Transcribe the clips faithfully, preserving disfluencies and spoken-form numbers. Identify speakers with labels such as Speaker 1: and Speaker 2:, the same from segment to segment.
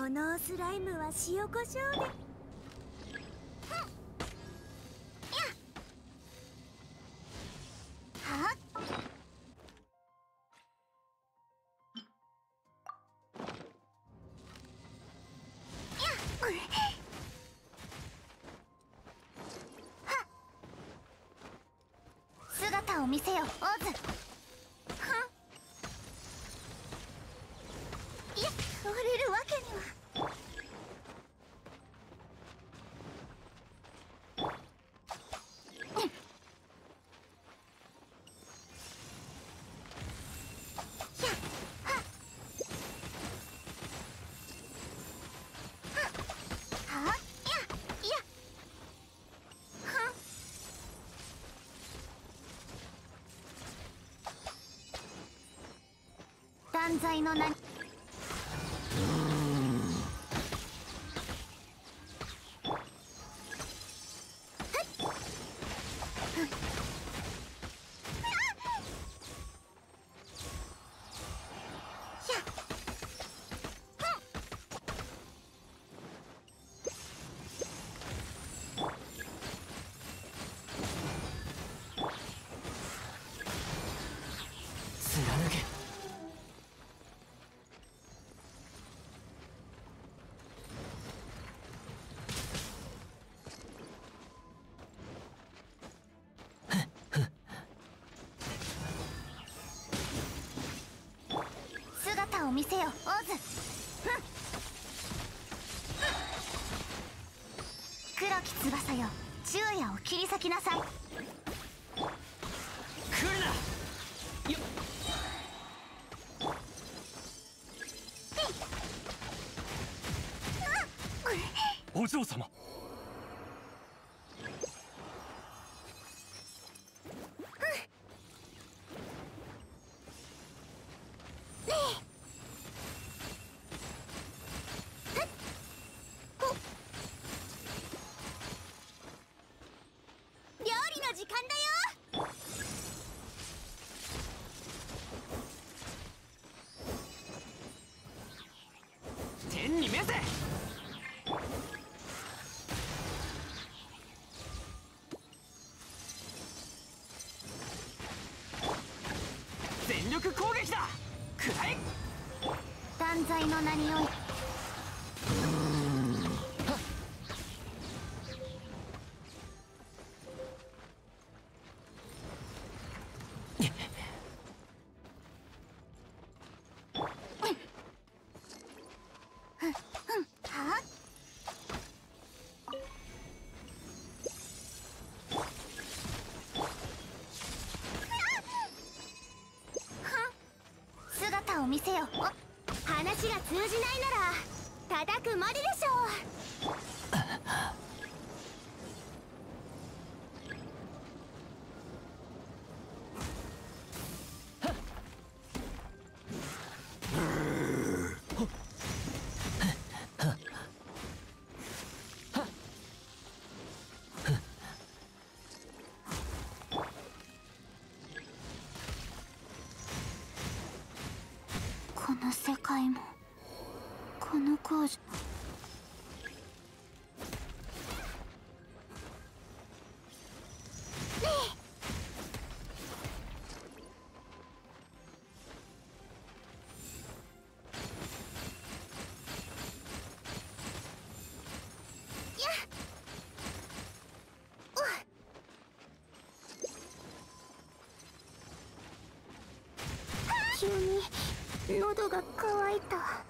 Speaker 1: のスライムは塩コショウで。
Speaker 2: は姿を見せよ、オズ。いや、触れるわけには。断罪の名に。
Speaker 3: 貫け。
Speaker 2: 姿を見せよ、オズ。黒き翼よ、昼夜を切り裂きなさい。
Speaker 3: 来るな。よっ。お嬢様。
Speaker 2: 料理の時間だよ。
Speaker 3: 天に召せ。全力攻撃だ。くらえ。
Speaker 2: 断罪の名において。姿を見せよ。話が通じないなら叩くまででしょう。この世界もこの工場。急に喉が渇いた。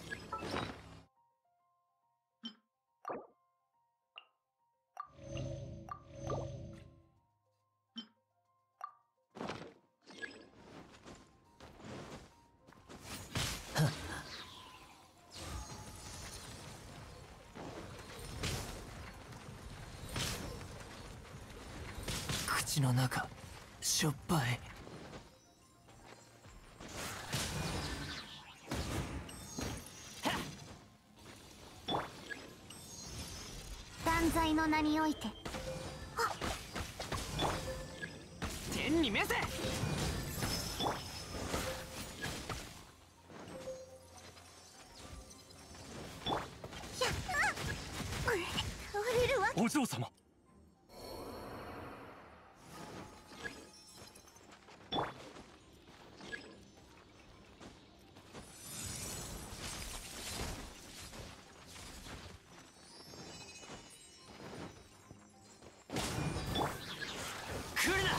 Speaker 3: 口の中しょっぱい。
Speaker 2: 断罪の名において。
Speaker 3: 天に召せ。 嬢様。来るな。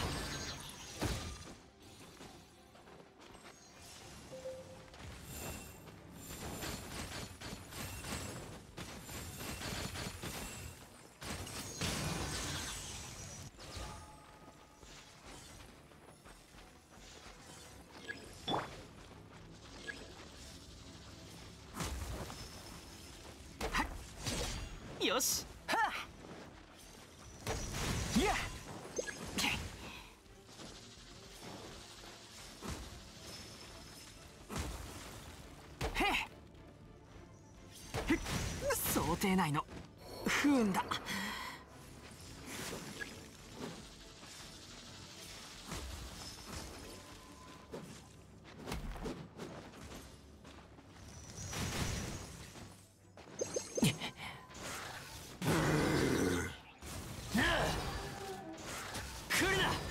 Speaker 3: よし、はっ、いや、へっ、ふっ、想定内の不運だ。来るな。